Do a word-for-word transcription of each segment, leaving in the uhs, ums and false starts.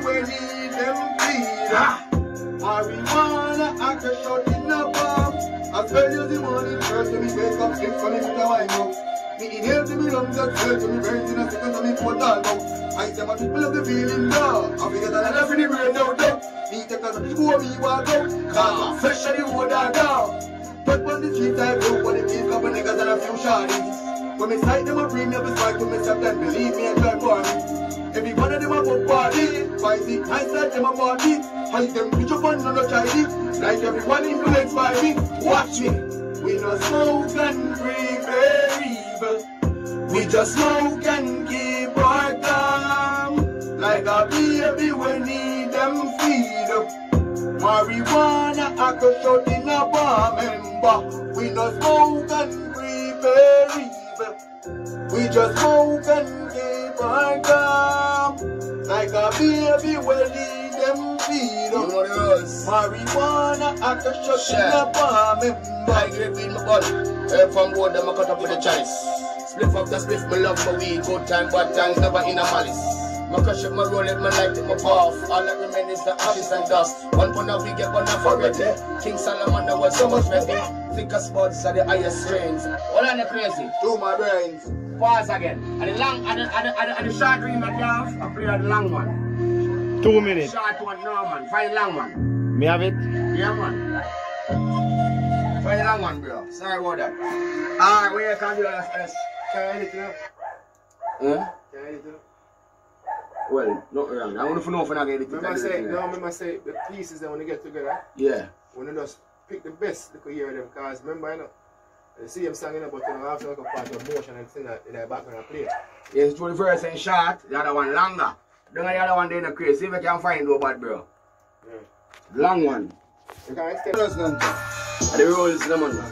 everywhere need them feed. Marijuana, I can shot in a bomb. As early as the morning, first when me wake up, sleep from me to wine up. Me inhale to me lungs, exhale to me brains in a second to me put all out. I tell my people of the feeling now. I forget that I left in the brain now, though. Me take us before me walk out. Cause I'm fresh and the road are down. But on the streets I go, but the keep couple niggas and a few shawties. When me sight them a bring me up a spike to myself, then believe me and try for me. Every one of them a go party. Fight it, I said them a party. Hide them bitch up and none of try it. Like everyone influenced by me. Watch me. We no smoke and prepare evil. We just smoke and keep our calm. Like a baby we need them feed up. Marijuana I could shot in a bomb. Remember, we no smoke and prepare evil. We just smoke and keep our calm. Like a baby we need them feed up. You know the rules. Marijuana I could shot in a bomb. Remember, I grip in my body. Help from board them I cut up with the chalice. Spliff up the spliff, me love my weed. Good time, bad times, never in a malice. My crush up, my roll it, my light it, my puff. All that remain is the ashes and dust. One pound of we get one of already. King Solomon, there was so much ready. Thicker spots are the highest strains. Hold on the crazy. to my brains. Pause again. And the long, and the, and the, and the, and the short ring that you have, I play the long one. Two minutes. Short one, no man. Find the long one. Me have it? Yeah, man. Find the long one, bro. Sorry about that. Alright, where you can do that first? Can I edit it up? Huh? Can I edit it up? Well, not wrong. I want to know if I get it. Remember I say, no, remember I say the pieces that when they get together, Yeah. when they just pick the best, they could hear them. Because remember, you know, you see them singing about you know, after like a part of motion and thing that in their background and play. Yes, two the first and short, the other one longer. Don't the other one there in the crate. See if I can find no bad, bro. Yeah. Long one. You can extend those guns. Are the rules, no man.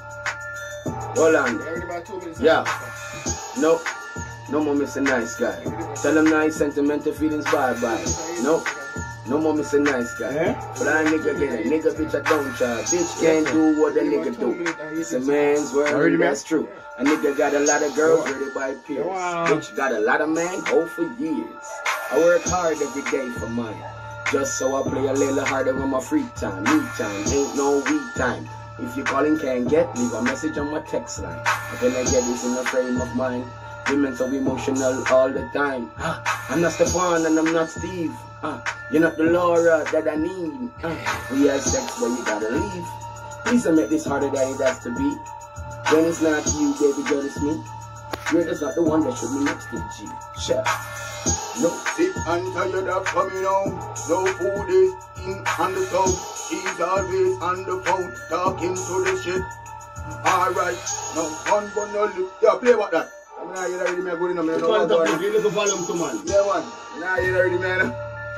Hold on. About two minutes. Yeah. No. No more Mister Nice Guy. Tell them nice sentimental feelings bye bye. No. No more Mister Nice Guy. Yeah? Fly nigga get it. Nigga bitch I don't try. Bitch can't do what a nigga do. It's a man's word, that's true. A nigga got a lot of girls ready by peers. Bitch got a lot of man, hold for years. I work hard every day for mine. Just so I play a little harder on my free time. Me time, ain't no weed time. If you calling can't get, leave a message on my text line. I'm gonna get this in the frame of mind. Women so emotional all the time. Uh, I'm not Stefan and I'm not Steve. Uh, you're not the Laura that I need. Uh, we have sex but you gotta leave. Please don't make this harder than it has to be. When it's not you, baby girl, it's me. You're just not the one that should be next to G. Chef. No, sick and tired of coming home. No food is in on the stove. He's always on the phone, talking to the shit. Alright, no fun but no lip. Yeah, play what that. I'm not here already, man. Good enough, man. One top of you, look volume to man. Yeah, man. I'm not here already, man.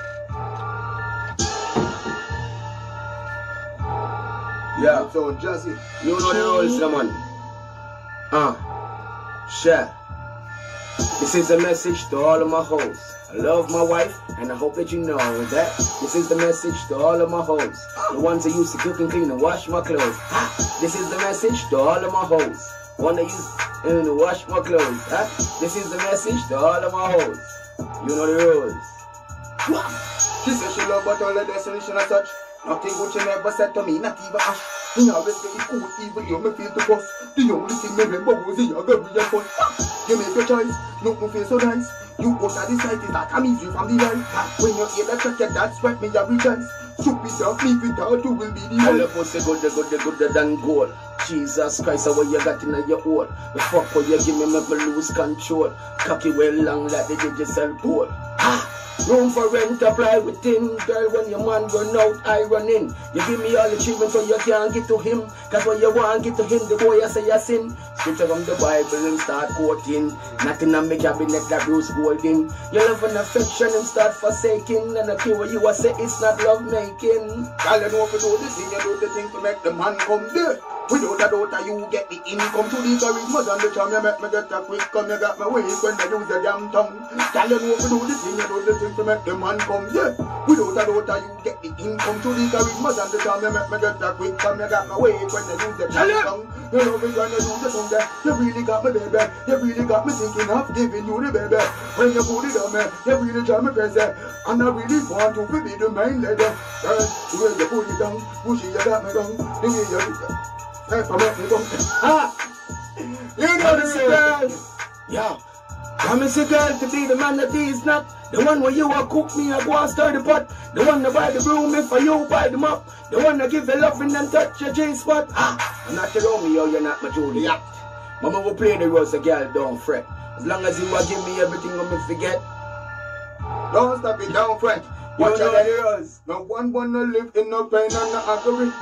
Yeah. So, Jazzy. You know the rules, no man. Uh, share. This is a message to all of my hoes. I love my wife, and I hope that you know that. This is the message to all of my hoes. The ones that used to cook and clean and wash my clothes. This is the message to all of my hoes. One that used to wash my clothes. This is the message to all of my hoes. You know the rules. She said she love but all the destination as such. Nothing good she never said to me, not even ash. Me always get it cool, even you me feel to bust. The only thing me remember was the younger real fun. You make your choice, look me feel so nice. You out of the sight is that I'm easy from the right. When you hear that check, that's what me a rejoice. Stupid dog, me without you will be the all one. the pussy good, the good, the good, the than gold. Jesus Christ, how you got in your hole. The fuck what you give me, make me lose control. Cocky well long like the digital pole. Ha! Room for rent, apply within. Girl, when your man run out, I run in. You give me all the treatment so you can't get to him. Cause when you want get to him, the boy you say you sin. Scripture from the Bible and start quoting. Nothing on me cabinet that Bruce holding. Your love and affection and start forsaking. And I care what you a say, it's not love making. Girl, you know if you do the thing, you do the thing to make the man come there. Without a doubt, you get the income to the charisma and the charm. You make me get a quick come. You got my way when they use the damn tongue. Tell you know if you do the thing, you do the thing to make the man come. Yeah. Without a doubt, you get the income to the charisma and the charm. You make me get a quick come. You got my way when they use the damn tongue. You know me when you do the tongue there. You really got me, baby. You really got me thinking of giving you the baby. When you put it on me, you really drive me crazy. And I really want to be the main lady. Girl, the way you put it down, push it, you got me down. The way you do it. Hey, for me, come. Ah! You know this girl! Yeah. Promise a girl to be the man that he is not. The one where you will cook me and go and stir the pot. The one that buy the broom if you buy them up. The one that give you loving and touch your J-spot. Ah! I'm not your Romeo, you're not my Juliet. Mama will play the rose, a girl, don't fret. As long as you will give me everything, I'm gonna forget. Don't stop it, don't fret. Watch out the rose. No one wanna live in no pain and no agony.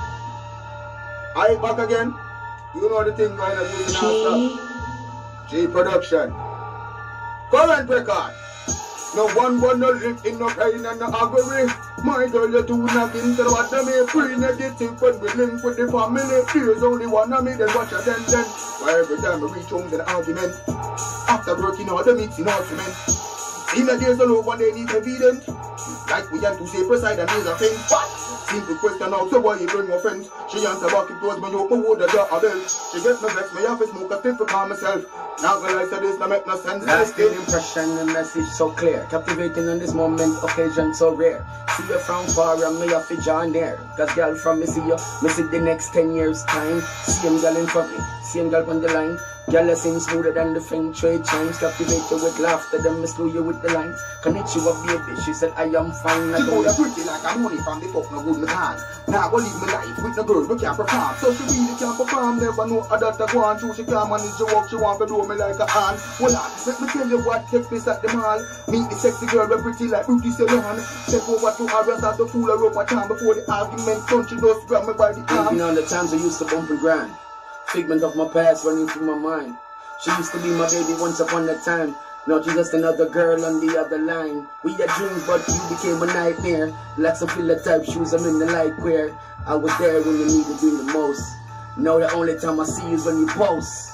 I back again. You know the thing going on using our stuff. G production. Current record. No one wanna live in no pain and no agony. My girl, you do nothing to what I may free negative when we link with the family. There's only one of me, then watch a then then. Why every time we reach home to the argument. After working all the mixing argument. In the days alone when they need evidence. Like we have to say precise and is a thing. What? Simple question now, so why you bring offense? She answer back, it was me up, my wood, the jar of belt. She get me vex, me have to smoke a stiff to calm myself. Now when I say this, no make no sense. Lasting impression, the message so clear. Captivating on this moment, occasion so rare. See you from far and me have to join there. Cause girl from me see you, me see the next ten years time. Same girl in front me, same girl on the line. Girl sing smoother than the Feng trade chimes. Captivate you with laughter, then me slew you with the lines. Connect you up, baby, she said I am fine. She go pretty like a money from the fuck no good me can. Now go live my life with the girl who can't perform. So she really can't perform, never know other to go on through. She can't manage the work, she want to do me like a hand. Well on, let me tell you what takes place at the mall. Meet the sexy girl, we're pretty like Beauty Salon. Step over to her and start to fool her up a time before the argument. Don't she just grab me by the arm. You know the times I used to bump and grind. Figment of my past running through my mind. She used to be my baby once upon a time. Now she's just another girl on the other line. We had dreams, but you became a nightmare. Like some filler type shoes, I'm in the light queer. I was there when you needed me the most. Now the only time I see you is when you post.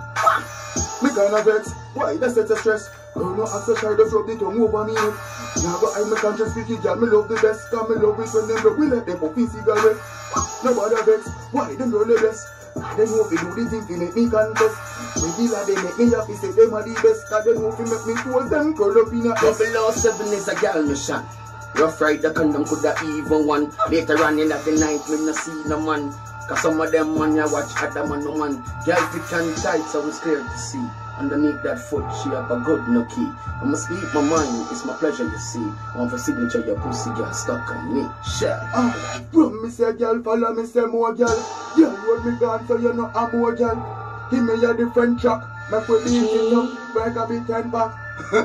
Me kinda vex, why that's such a stress? Girl, no answer, try to flop the tongue over me. Now go I'm a conscious freaky girl, me love the best. Cause me love it when them broke, we let them puffy cigarette. Nobody vex, why them girl the best? They know if you do the thing to make me confess. Maybe like they make me happy, say them are the best. Cause they know if you make me told them curl up in a S. Below seven is a gal mission. Rough ride the condom could have even one. Later on in the night, me no see no man. Cause some of them man ya watch other man no man. Girl thick and tight, so it's clear to see. Underneath that foot, she have a good no key. I'ma speak my mind, it's my pleasure you see. One for signature, your pussy girl stuck on me. Shit. Alright, bro, me say girl, follow me say more girl. Girl, hold me gone so you know I'm more girl. Give me a different track, make we beat it up, break a bit and back.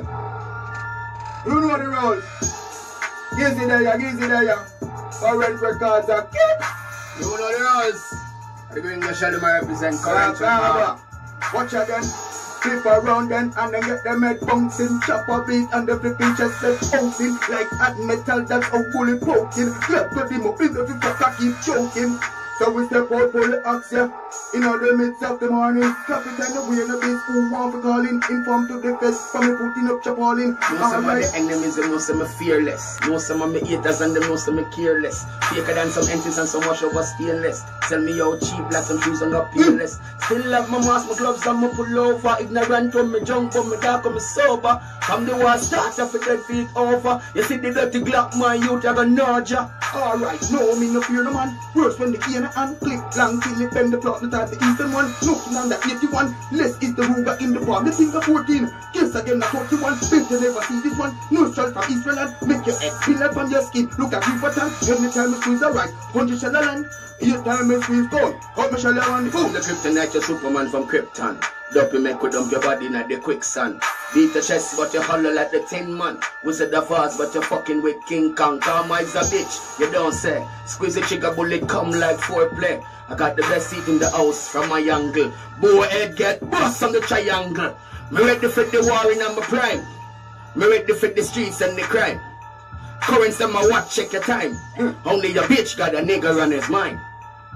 You know the rules. Easy there, easy there. Current records are kick. You know the rules. I'm going to show them I represent current records. Watch again. Flip around then and then get them head bouncing. Chop a beat and the flipping chest left bouncing. Like hot metal, that's how cool it poking. Clap to them up in the fifth I keep choking. So we step out for the axe, yeah. In the midst of the morning. Clap it and the way the bass who want for calling. Inform to the fest from me putting up chapalling. Know some of the enemies, they know some me fearless. Know some of me haters and they know some me careless. Faker than some entities and so much over stainless. Sell me out cheap like some shoes and not peerless. Still have my mask, my gloves and my pullover. Ignorant when me drunk, but me dark when me sober. From the war start off with dead feet over. You see the dirty Glock, my youth, I got nausea. Alright, no, me no fear no man. Worse when the cane and click long till it bend the plot, not the eastern one. Looking on that eighty-one. Less is the Ruger in the palm. The finger fourteen. Guess again the forty-one. Better never see this one. No strike from Israel land. Make your head spin like from your skin. Look at you for time. Every time you squeeze the right. Hundred shall land. Eight time you squeeze gold. Cut me shall on the phone. The kryptonite, your Superman from Krypton. Dopey make with dump your body in the quicksand. Beat the chest but you hollow like the tin man. Wizard of Oz but you fucking with King Kong. Karma is a bitch, you don't say. Squeeze the trigger bullet come like foreplay. I got the best seat in the house from my angle. Boy head get bust on the triangle. Me ready for the war in my prime. Me ready for the streets and the crime. Currents on my watch, check your time. Only your bitch got a nigga on his mind.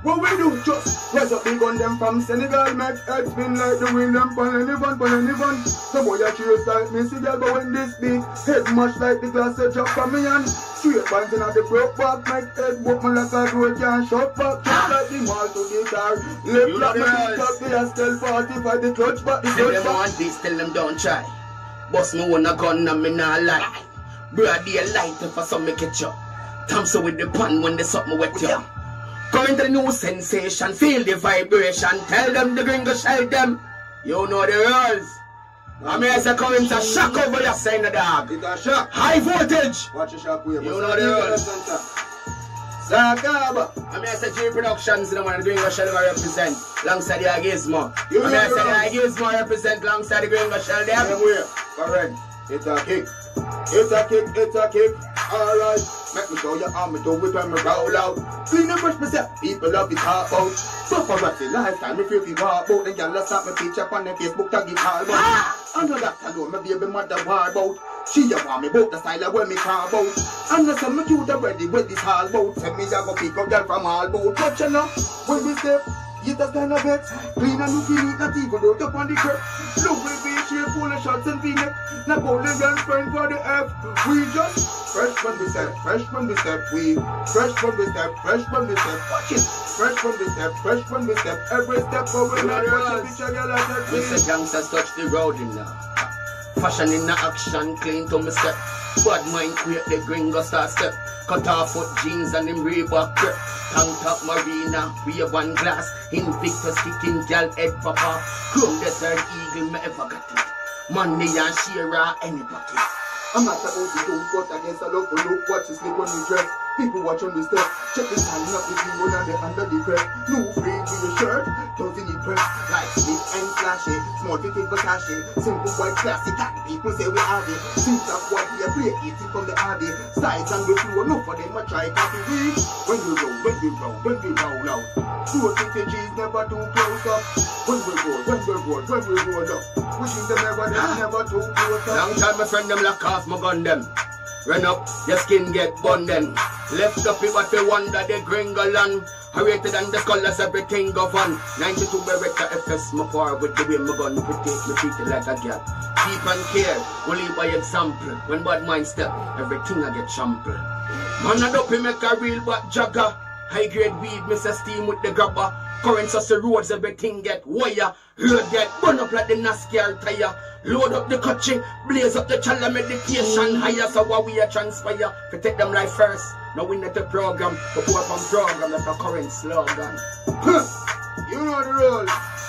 What we do? Just rise up the gun them from Senegal. Make head spin like the wind them pon anyone, pon anyone. Some boy a chase like me, see girl, but when this beat head much like the glass a drop from me and straight bands in the broke back. Make head whoop me like a road can shut back. Just like the mall to the car. Left like me pick up the Astel forty-five, the clutch back, the clutch back. Tell them want this, tell them don't try. Bust me one a gun and me nah lie. Broad daylight if I saw me catch you. Thompson with the pan when they suck me wet you. Coming to the new sensation, feel the vibration. Tell them the gringo shell them. You know the rules. I mean, as I come into shock over your saying the dog. It's a shock. High voltage. Watch your shock wave. You know the rules. Sakaba. I mean, I said G Productions, the one the gringo shell represent. Alongside the Gizmo. You I mean, know I the said the Gizmo represent alongside the gringo shell them. Same way. Correct. It's a kick. It's a kick. It's a kick. Alright. Make me show you how me do it when me roll out. Clean and brush myself, people love it talk about. Paparazzi lifestyle, me feel fi walk out. Then y'all stop me picture on them Facebook tag it all about. I know that alone, my baby mother war about. She a want me bout the style of when me talk about. And I say me cute already with this all about. Say me a go pick up girl from all about. But you know, when we step, you just kind of bet. Clean and looking neat, not even out up on the curb. Look with me, she full of shots and V-neck. Napoleon friend for the F. We just fresh when we step, fresh when we step, we fresh when we step, fresh when we step, watch it. Fresh when we step, fresh when we step, every step over we not watch a picture, girl, I said, we say youngsters touch the road in now. Fashion in the action, clean to me step. Bad mind create the gringo start step. Cut off foot jeans and them Reebok grip. Tank top marina, we have one glass. Invictus kicking gal head papa. Chrome desert eagle, me ever got it. Money and Shira, any pocket. I'm not about to do but against a love for look. Watch you sleep on the dress. People watch on the step. Check this hand up with you on the under the press. No free with your shirt, don't need press. Like sleep and flashy, small fitted but cashy. Simple white classic, and people say we have it. Since that white we play it from the hardy. Sides and we flow, no for them I try copy we. When we roll, when we roll, when we roll out. Two fifty G's never too close up. When we roll, when we roll, when we roll up. Wishing them never, they never too close up. Long time my friend them lock off my gun them. Run up, your skin get bun then. Left up it but they wonder the gringo land. I rated and the colors everything go fun. ninety-two Beretta F S my power with the way my gun protect me treat it like a girl. Keep and care, only by example. When bad mind step, everything I get trampled. Man I don't make a real bad jagger. High grade weed, Mister Steam with the grabber. Currents of the roads, everything get wire. Road get burn up like the NASCAR tire. Load up the country, blaze up the chala meditation higher. So what we are transpire, to take them life first. Now we need the program, the poor from program, that's the current slogan. You know the rules.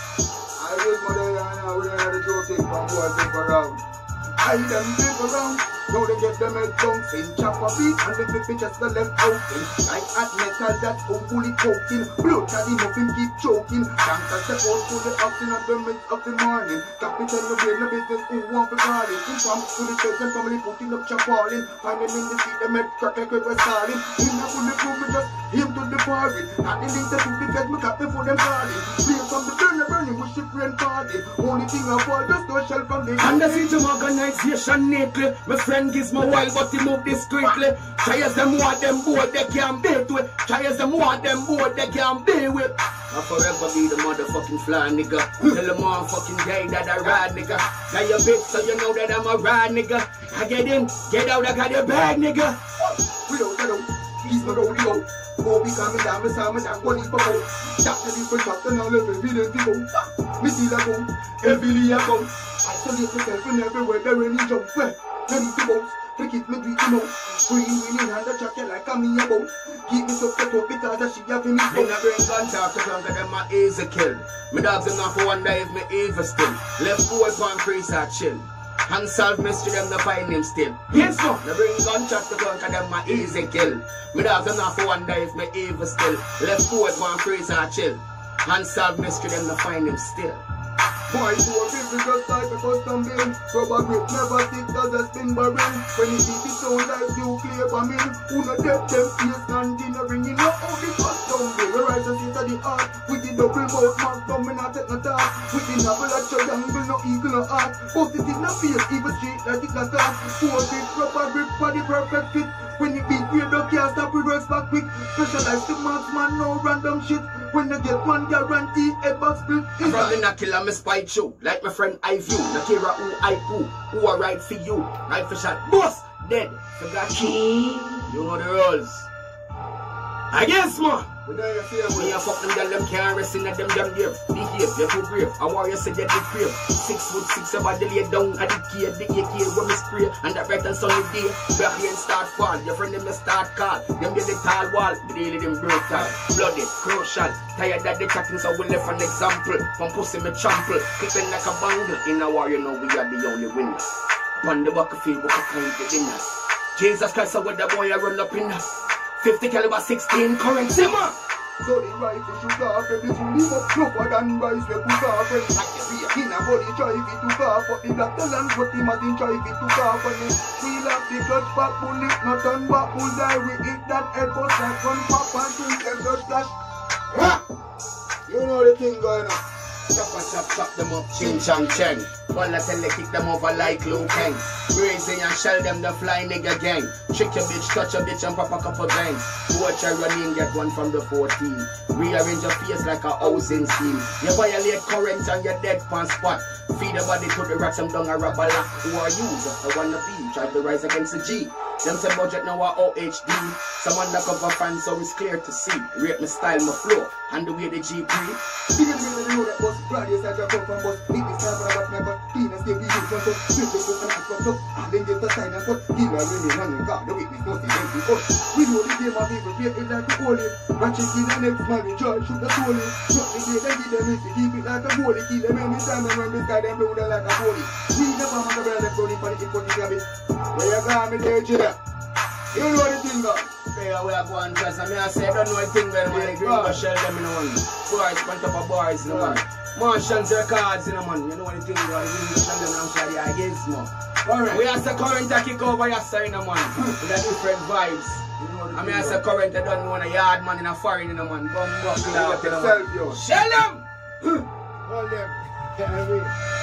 I just mother and I will have the joking from boys think around. I them flip around. Now they get them head bouncing, chop a beat and then the pictures the left outing. Like at metal that's how fully choking. Blood caddy muffin keep choking. Gangsters step out to the oxen at the mid of the morning. Capital no brain no business who want to call it. In farm to the church and family putting up chapalling. Find them in the street them head crack like it was stalling. In a fully proof me just him to the party. Not the link to the fed me cap before them calling. Play from the burner burning with shit rain party. Only thing I fall just no shell from the and the city organization neatly. My friend gives my wild but he move discreetly. Try as them want them board they can't beat with. Try as them want them board they can't be with. I'll forever be the motherfucking fly nigga. Tell them all fucking day that I ride nigga. Got your bitch so you know that I'm a ride nigga. I get in, get out, I got your bag nigga. Without a doubt, he's my rodeo. Bobby coming down, me Simon down, one is for both. Doctor different chapter now, level evidence to go. Me see that go, every year go. Isolate myself in everywhere, there any jump. Well, ready to bounce, pick it, me beat him out. Green, winning, and the chocolate like a me about. Keep me so cut up because that she have me. Me not bring gun talk to come, cause them my easy kill. Me dogs them not for wonder if me evil still. Left boy pan priest are chill. Unsolved mystery them no find him still. Yes no, no bring gun chat to gun cause them my easy kill. Me dogs them not for wonder if me evil still. Left boy pan priest are chill. Unsolved mystery them no find him still. Boy, to a baby just like a custom bin. Rubber grip never stick as a spin barrel. When you beat it sound like nuclear bombing. Who no dead them face standing a ring. You know how the custom bin. We rise and sit at the art. With the double mouth mark down, me not take no talk. With the novel at your angle, no eagle no art. But it is not face, even street like it not start. Four grip, rubber grip for the perfect fit. When you beat, we don't can't stop, reverse back quick. Specialized to marksman, no random shit. one guarantee ever split I'm from the killer, me spite you. Like my friend I view. Nakira who I who. Who are right for you. Right for shot. Boss! Dead. Forgot you. You know the rules. I guess, man. We know you feel me. I fuck them girl, them can't rest in them damn grave. Behave, you're too brave. I warrior said you're the crave. Six foot six, about the lay down at the cave. The A K when me spray. And that bright and sunny day. Back here and start fall. Your friend them me start call. Them get the tall wall. The daily them brutal. Bloody, crucial. Tired that they chatting, so we left an example. From pussy me trample. Clipping like a bangle. In a war, you know we are the only winners. On the battlefield, we can claim the dinners. Jesus Christ, so with the boy I run up in us. fifty caliber sixteen current simmer. So the rifle shoot off every fully up tougher than rice we put off when like the rear in a body try if it took off. But the black talent but him as in try if it took off. When we love the clutch back bullet not on back bullseye. We hit that head bust like one pop and two them blood flash. Ha! You know the thing going on. Chop and chop, chop them up, ching chang cheng. One let them kick them over like Liu Kang. Raising and shell them the fly nigga gang. Trick your bitch, touch your bitch and pop a couple bangs. Watch her running, get one from the fourteen. Rearrange your face like a housing scheme. You violate current and you're dead pan spot. Feed the body to the rats and down a rubber lock. Who are you? I wanna be, try to rise against the G. Them say budget now are O H D. Some undercover fans so it's clear to see. Rate my style, my flow, and the way the G pre. People really know that bus, radius like a pump and bus. Beat this time for a bus, never clean and stay we use one foot. Flip the book and act one up. And then get the sign and put. Give a really running God, the witness must be empty. But we know the game of people, play it like a holy. Ratchet kill the next man, enjoy, shoot the soul. Shot the game, then give them it, keep it like a holy. Kill them anytime and run this guy, then blow them like a holy. We never have a brother that's running for the important habit. Where you got me there, Jada? You know the thing, God. Hey, we are going to just, I mean, I say, I don't know the thing, but I'm going to shell them in the one. Boys, on top of boys in the one. Martians, records in the man. You know the thing, God. You know them and I'm sure they are against me. Alright. We have the current to kick over your side in the man. With the different vibes. I mean, I say current, I don't want a yard man in a foreign in the man. Bum, buckle out in the man. Shell them! Hold them.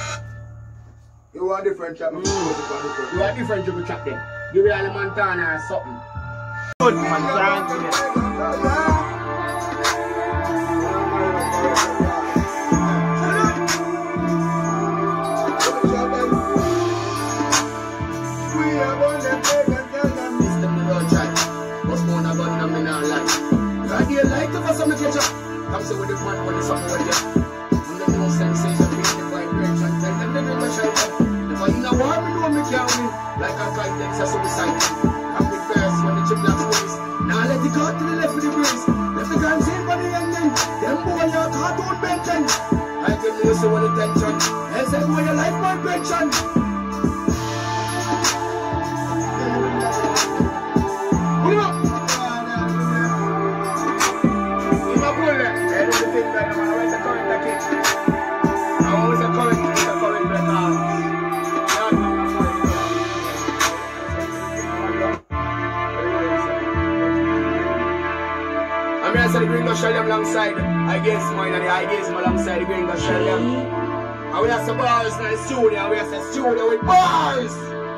You want different chat, man. You want different triple chat then. Give me all the Montana or something. Good Montana. Mister Middle Chat. What's going on about them in our life? God, you like to for some catch up. Come say with the man when it's something with you. And then no sensation, feel the vibration. Tell them they never shelter. Never in a war, we know me can't win. Like a kite, that's a suicide. I'm with first when the chip blocks waist. Now let it go to the left of the breeze. Left the guns in for the ending. Them boy your cartoon pension. I can lose you with attention. Else I boy your life my pension. Put him up. In my bullet. I don't think that I'm always a current kick. I'm always a current kick. A current record. I said the Gringo shell them alongside. I guess mine and the I guess alongside the Gringo shell them. And we have some bars in the studio, and we have some studio with bars.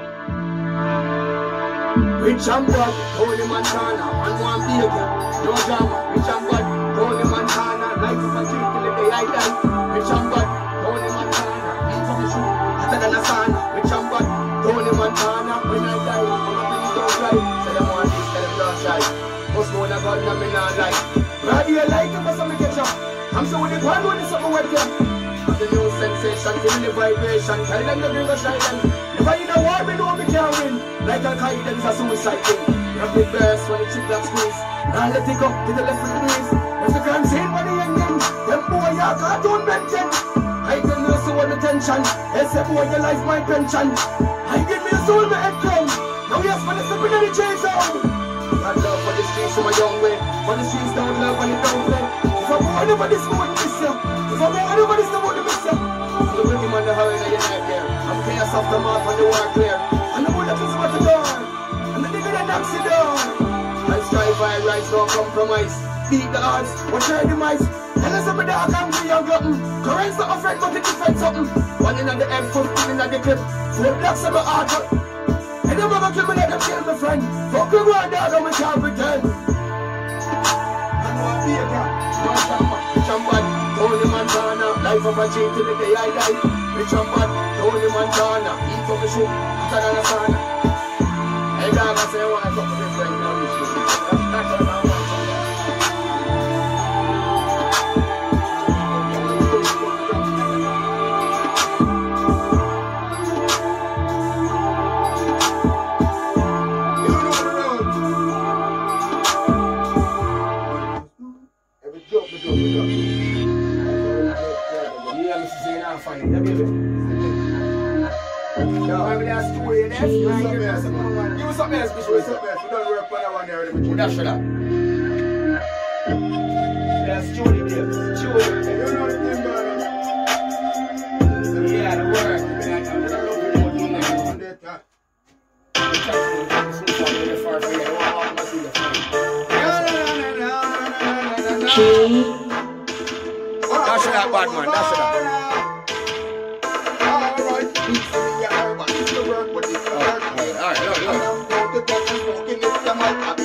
Rich and Bud, Tony Montana, and one vehicle, no drama. Rich and Bud, Tony Montana, life of a treat till the day I die. Rich and Bud, Tony Montana, eat from the shoe, hotter than a sauna. Rich and Bud, Tony Montana, when I die, I'm gonna don't try. Say them want this, tell them don't try. What's going on about them in our life? Rather you like it for some catch up. I'm so with the one when it's something with you. The new sensation, feel the vibration. Tell them the bring a shine. If I in a war, we know we can't win. Like a kite, then it's a suicide thing. Rapid burst when the chip black squeeze. Now let it go to the left of the breeze. If the crime scene for the ending, them boy your cartoon mention. I can lose to all the tension. Yes, say boy your life my pension. I give me a soul my head crown. Now yes, man, it's stepping in the chase zone. God love for the streets from a young way. For the streets don't love and it don't play. If I'm born over this would miss you. If I'm born over this would miss you. So look him on the hurry that you're not there. I'm chaos off the mark when the war clear. And the bullet is what the door. And the nigga that knocks the door. I strive, I rise, no compromise. Beat the odds, watch your demise. Tell us some of the dog I'm free and glutton. Current's not a friend but it defends something. One in the head, foot in the clip. Four blocks of my heart. And them mother kill me like them kill my friend. Fuck me one dog and we can't pretend. And one beer, no drama, jump on. Tony Montana, life of a G till the day I die. Rich and bad, Tony Montana, eat from the shoe, hotter than a sauna. Hey dog, I say I want to talk to my friend now, this shit. That's what I want. Dash it up. That's Julie, baby. Julie. You know the thing, brother. Yeah, the work. I don't know what you're doing. Dash it up, bad man. Dash it up. Alright. Alright, alright, alright.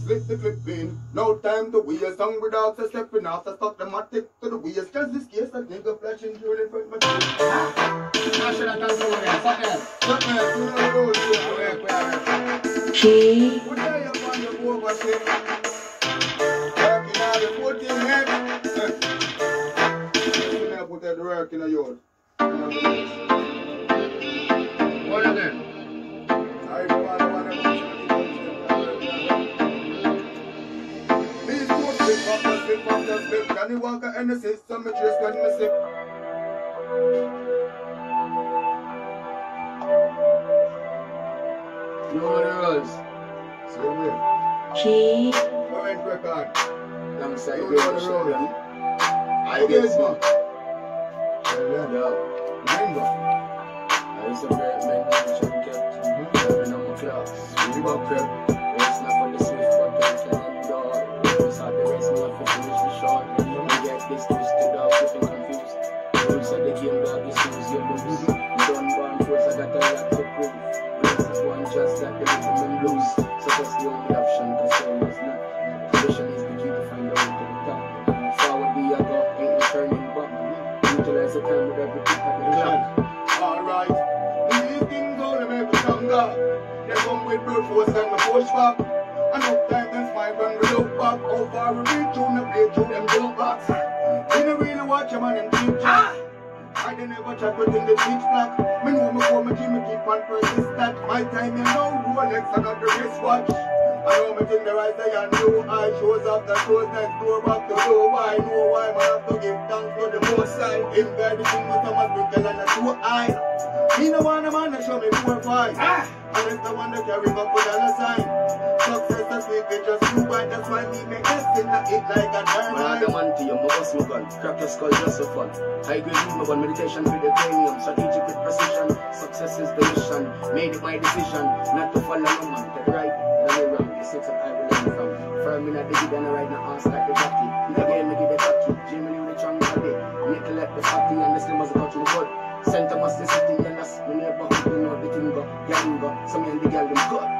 split the clipping. No time to waste. Hungry dogs are stepping off. I stuck the matic to the waist. Just this case that nigga flashing through in front of my face. I should have done something else. Fuck it. Fuck man, you know the road. Work, work. Key. What are you on the board, what's it? Working out the fourteen head. You never put that work in a yard. What again? I don't want to want to These four slip, after slip, after slip. Can you walk in the system? Me just can me slip. You know the rules. So we Key. current record. Alongside You the know the road. road. I guess man. Yeah. Remember. I used to break my knowledge and kept in my class. We were prep. It's not for the swift, but we can endure. We saw the rest of the finish the short. We get this twisted up, getting confused. Rules of the game, dog, you snooze, you lose. You don't want force, I got a lot to prove. It's one just that the rhythm and blues. So that's the only option, cause so was not. Tradition is the key to find out to the top. Forward we are go, ain't no turning back. Utilize the time with everything at the clock. Alright. These things only make us stronger. They come with brute force and we push back. Enough time and smile when we look back. How far we reach through the play through them jump backs. We don't really watch them and them keep chat. I don't ever chat within the pitch black. Me know me go, me keep me keep on persistent. My time you know, Rolex and not the wristwatch. I know me think the right day and new eye shows up the shows next door back to door. Why know why man have to give thanks to the most side. In God the thing with Thomas Bickel and a two eye. Me no want a man to show me four five. Unless the one that carry up with a sign. Success that we get just too bad. That's why we make this thing that it like a Man, termite. the man to you, my boss, my gun. Crack your skull just for fun. High grade my one meditation with the cranium. Strategic with precision. Success is the mission. Made it my decision. Not to follow no man. Take right, then you wrong. The six of I will learn from. Firm in a diggy, then I ride my ass like the jockey. Again, me give the cocky. Jimmy with the chunk body. Nickel at the fatty and the slim as a couch in the foot. Center must the city and that's my neighborhood. You know the thing go, gang go. Some and the girl them good.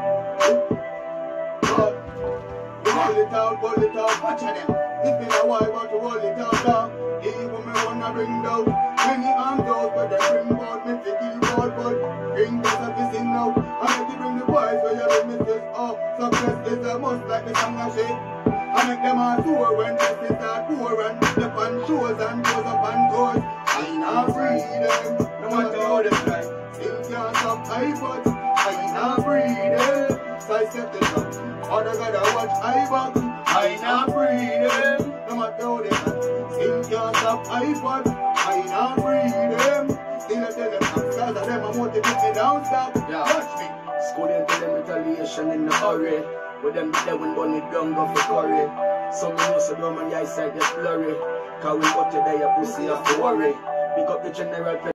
But we roll it out, roll it out, watch them. It's been a while, but we roll it out now. Even me wanna bring down many arms out, but they bring out me to keyboard, but bring this up is in now. I make you bring the boys where you bring missus up. Success is a must like the song I say. I make them all tour when this is start poor and step on shows and goes up on tours. I not free them, no matter how they try. Still can't stop iPod, I not free them. So I set it up. Other gotta watch iPod, I not free them. No matter how they try. Still can't stop iPod, I not free them. Still I tell them I'm stars of them, I motivate me down stop. Yeah. Watch me. School them to them retaliation in the hurry. With them they when burn it down go for curry. Some know so dumb and the eyesight just blurry. Cause we got you there, your pussy have to worry. Pick up the general.